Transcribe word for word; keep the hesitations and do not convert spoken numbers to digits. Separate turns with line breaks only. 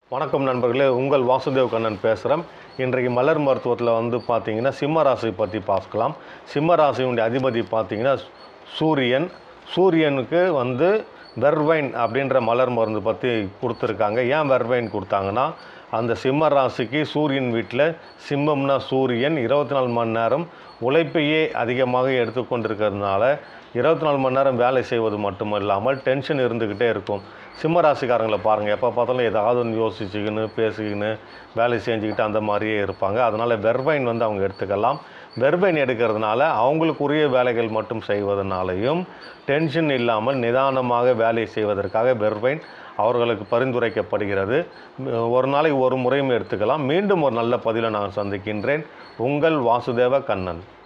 வணக்கம் நண்பர்களே, உங்கள் வாசுதேவ் கண்ணன் பேசுகிறேன். இன்றைக்கு மலர் மருத்துவத்தில் வந்து பார்த்திங்கன்னா சிம்ம ராசி பற்றி பார்க்கலாம். சிம்ம ராசியுடைய அதிபதி பார்த்திங்கன்னா சூரியன். சூரியனுக்கு வந்து வெர்வைன் அப்படின்ற மலர் மருந்து பற்றி கொடுத்துருக்காங்க. ஏன் வெர்வைன் கொடுத்தாங்கன்னா, அந்த சிம்ம ராசிக்கு சூரியன் வீட்டில் சிம்மம்னா சூரியன் இருபத்தி நாலு மணி நேரம் உழைப்பையே அதிகமாக எடுத்துக்கொண்டிருக்கிறதுனால இருபத்தி நாலு மணி நேரம் வேலை செய்வது மட்டும் இல்லாமல் டென்ஷன் இருந்துக்கிட்டே இருக்கும். சிம்ம ராசிக்காரங்களை பாருங்கள், எப்போ பார்த்தாலும் ஏதாவது ஒன்று யோசிச்சுக்கின்னு பேசிக்கின்னு வேலை செஞ்சுக்கிட்டு அந்த மாதிரியே இருப்பாங்க. அதனால் வெர்வைன் வந்து அவங்க எடுத்துக்கலாம். வெர்வைன் எடுக்கிறதுனால அவங்களுக்குரிய வேலைகள் மட்டும் செய்வதனாலையும் டென்ஷன் இல்லாமல் நிதானமாக வேலை செய்வதற்காக வெர்வைன் அவர்களுக்கு பரிந்துரைக்கப்படுகிறது. ஒரு நாளைக்கு ஒரு முறையும் எடுத்துக்கலாம். மீண்டும் ஒரு நல்ல பதிலை நான் சந்திக்கின்றேன். உங்கள் வாசுதேவ கண்ணன்.